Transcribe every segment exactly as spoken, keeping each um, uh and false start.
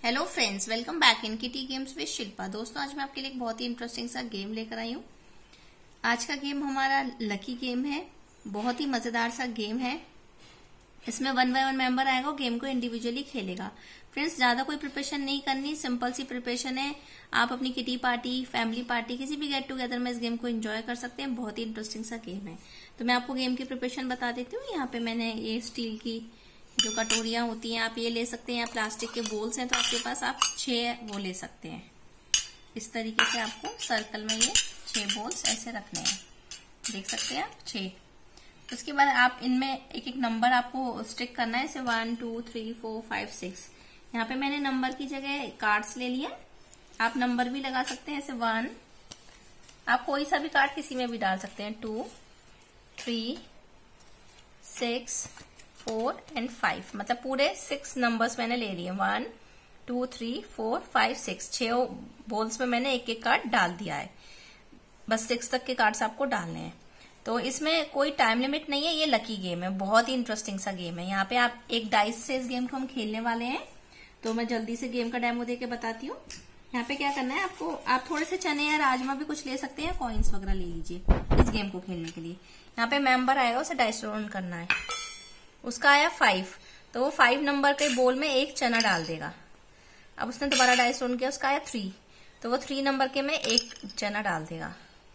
Hello friends, welcome back in kitty games with Shilpa. दोस्तों, आज मैं आपके लिए एक बहुत ही इंटरेस्टिंग सा गेम लेकर आई हूँ। आज का गेम हमारा लकी गेम है। बहुत ही मजेदार सा गेम है। इसमें वन बाय वन मेंबर आएगा और गेम को इंडिविजुअली खेलेगा। फ्रेंड्स, ज्यादा कोई प्रिपरेशन नहीं करनी, सिंपल सी प्रिपरेशन है। आप अपनी किटी पार्टी, फैमिली पार्टी, किसी भी गेट टुगेदर में इस गेम को एंजॉय कर सकते हैं। बहुत ही इंटरेस्टिंग सा गेम है। तो मैं आपको गेम की प्रिपरेशन बता देती हूँ। यहाँ पे मैंने ये स्टील की जो कटोरियां होती हैं, आप ये ले सकते हैं, या प्लास्टिक के बोल्स हैं तो आपके पास आप छह वो ले सकते हैं। इस तरीके से आपको सर्कल में ये छह बोल्स ऐसे रखने हैं, देख सकते हैं आप, छह। उसके बाद आप इनमें एक एक नंबर आपको स्टिक करना है, जैसे one two three four five six. यहाँ पे मैंने नंबर की जगह कार्ड्स ले लिया। आप नंबर भी लगा सकते हैं, जैसे वन, आप कोई सा भी कार्ड किसी में भी डाल सकते हैं। Two, three, six, four and five, मतलब पूरे सिक्स नंबर्स मैंने ले लिए। One two three four five six, छह बोल्स में मैंने एक एक कार्ड डाल दिया है। बस सिक्स तक के कार्ड्स आपको डालने हैं। तो इसमें कोई टाइम लिमिट नहीं है। ये लकी गेम है, बहुत ही इंटरेस्टिंग सा गेम है। यहाँ पे आप एक डाइस से इस गेम को हम खेलने वाले हैं। तो मैं जल्दी से गेम का डेमो देके बताती हूँ। यहाँ पे क्या करना है आपको, आप थोड़े से चने या राजमा भी कुछ ले सकते हैं, कॉइन्स वगैरह ले लीजिए इस गेम को खेलने के लिए। यहाँ पे मेंबर आएगा, उसे डाइस रोल करना है। उसका आया फाइव, तो वो फाइव नंबर के बोल में एक चना डाल देगा। अब उसने दोबारा डाइस रोल किया, उसका आया थ्री, तो वो थ्री नंबर के में एक चना डाल देगा।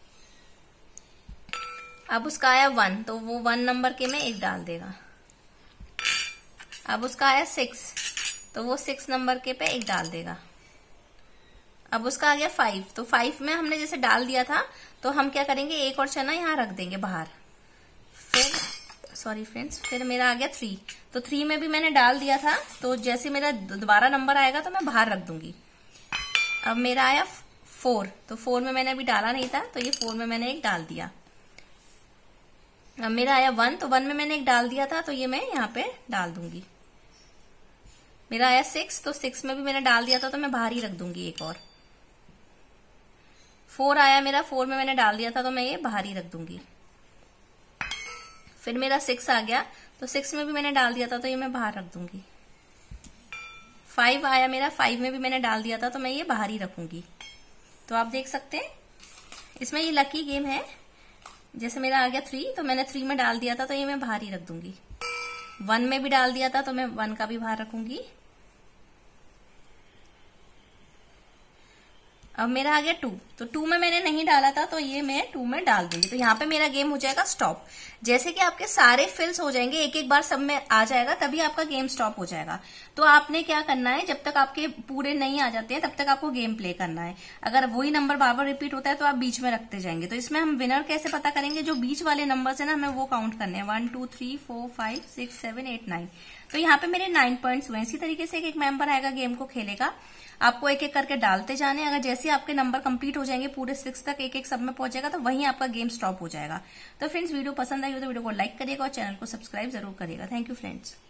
अब उसका आया वन, तो वो वन नंबर के में एक डाल देगा। अब उसका आया सिक्स, तो वो सिक्स नंबर के पे एक डाल देगा। अब उसका आ गया फाइव, तो फाइव में हमने जैसे डाल दिया था, तो हम क्या करेंगे, एक और चना यहाँ रख देंगे बाहर। फिर सॉरी फ्रेंड्स, फिर मेरा आ गया थ्री, तो थ्री में भी मैंने डाल दिया था, तो जैसे मेरा दोबारा नंबर आएगा तो मैं बाहर रख दूंगी। अब मेरा आया फोर, तो फोर में मैंने अभी डाला नहीं था, तो ये फोर में मैंने एक डाल दिया। अब मेरा आया वन, तो वन में मैंने एक डाल दिया था, तो ये मैं यहाँ पे डाल दूंगी। मेरा आया सिक्स, तो सिक्स में भी मैंने डाल दिया था, तो मैं बाहर ही रख दूंगी एक और। फोर आया मेरा, फोर में मैंने डाल दिया था, तो मैं ये बाहर ही रख दूंगी। फिर मेरा सिक्स आ गया, तो सिक्स में भी मैंने डाल दिया था, तो ये मैं बाहर रख दूंगी। फाइव आया मेरा, फाइव में भी मैंने डाल दिया था, तो मैं ये बाहर ही रखूंगी। तो आप देख सकते हैं इसमें ये लकी गेम है। जैसे मेरा आ गया थ्री, तो मैंने थ्री में डाल दिया था, तो ये मैं बाहर ही रख दूंगी। वन में भी डाल दिया था, तो मैं वन का भी बाहर रखूंगी। अब मेरा आ गया टू, तो टू में मैंने नहीं डाला था, तो ये मैं टू में डाल दूंगी। तो यहाँ पे मेरा गेम हो जाएगा स्टॉप। जैसे कि आपके सारे फिल्स हो जाएंगे, एक एक बार सब में आ जाएगा, तभी आपका गेम स्टॉप हो जाएगा। तो आपने क्या करना है, जब तक आपके पूरे नहीं आ जाते हैं तब तक आपको गेम प्ले करना है। अगर वही नंबर बार बार रिपीट होता है तो आप बीच में रखते जाएंगे। तो इसमें हम विनर कैसे पता करेंगे, जो बीच वाले नंबर है ना, हमें वो काउंट करने हैं। One two three four five six seven eight nine, तो यहाँ पे मेरे नाइन पॉइंट्स हुए। इसी तरीके से एक एक मेंबर आएगा, गेम को खेलेगा, आपको एक एक करके डालते जाने। अगर जैसे आपके नंबर कंप्लीट हो जाएंगे पूरे सिक्स तक, एक एक सब में पहुंच जाएगा, तो वहीं आपका गेम स्टॉप हो जाएगा। तो फ्रेंड्स, वीडियो पसंद आई हो तो वीडियो को लाइक करिएगा और चैनल को सब्सक्राइब जरूर करिएगा। Thank you friends.